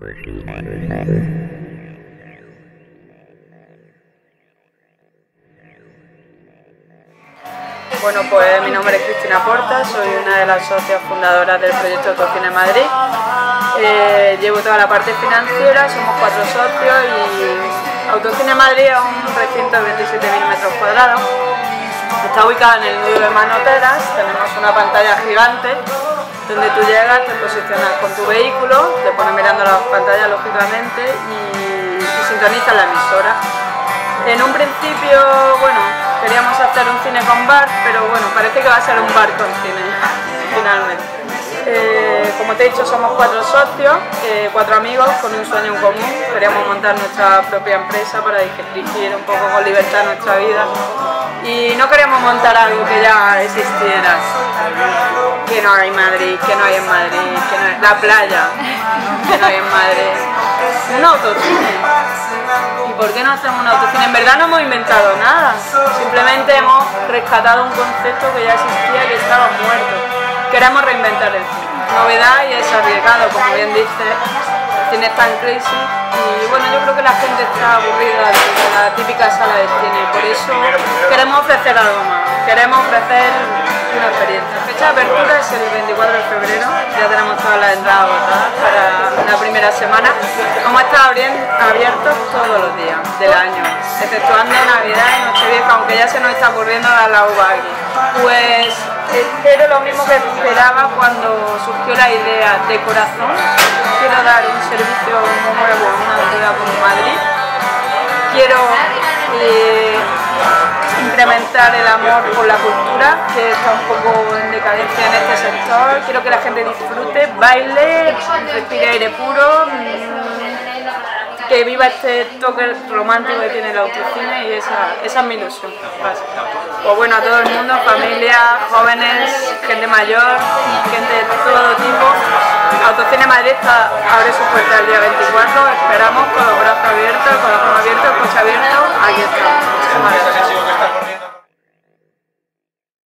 Bueno, pues mi nombre es Cristina Porta, soy una de las socias fundadoras del proyecto Autocine Madrid. Llevo toda la parte financiera, somos 4 socios y Autocine Madrid es un recinto de 27.000 metros cuadrados. Está ubicado en el nudo de Manoteras, tenemos una pantalla gigante donde tú llegas, te posicionas con tu vehículo, te pones mirando la pantalla lógicamente y sintonizas la emisora. En un principio, bueno, queríamos hacer un cine con bar, pero bueno, parece que va a ser un bar con cine, finalmente. Como te he dicho, somos 4 socios, 4 amigos con un sueño en común. Queríamos montar nuestra propia empresa para dirigir un poco con libertad nuestra vida. Y no queríamos montar algo que ya existiera, que no hay en Madrid, que no hay en Madrid, que no hay la playa, que no hay en Madrid. Un autocine. ¿Y por qué no hacemos un autocine? En verdad no hemos inventado nada, simplemente hemos rescatado un concepto que ya existía y que estaba muerto. Queremos reinventar el cine. Novedad y es arriesgado, como bien dice, el cine está en crisis y bueno, yo creo que la gente está aburrida de la típica sala de cine, por eso queremos ofrecer algo más, queremos ofrecer una experiencia. La fecha de apertura es el 24 de febrero, ya tenemos todas las entradas agotadas para la primera semana. Vamos a estar abiertos todos los días del año, exceptuando Navidad y Nochevieja, aunque ya se nos está ocurriendo dar la uva aquí. Pues espero lo mismo que esperaba cuando surgió la idea de corazón. Quiero dar un servicio nuevo a una ciudad como Madrid. Quiero incrementar el amor por la cultura, que está un poco en decadencia en este sector. Quiero que la gente disfrute, baile, respire aire puro, que viva este toque romántico que tiene el autocine y esa es mi ilusión básica. Pues bueno, a todo el mundo, familia, jóvenes, gente mayor, gente de todo tipo. Autocine Madrid abre su puerta el día 24, esperamos con los brazos abiertos, el corazón abierto, el coche abierto, aquí estamos. Muchas gracias.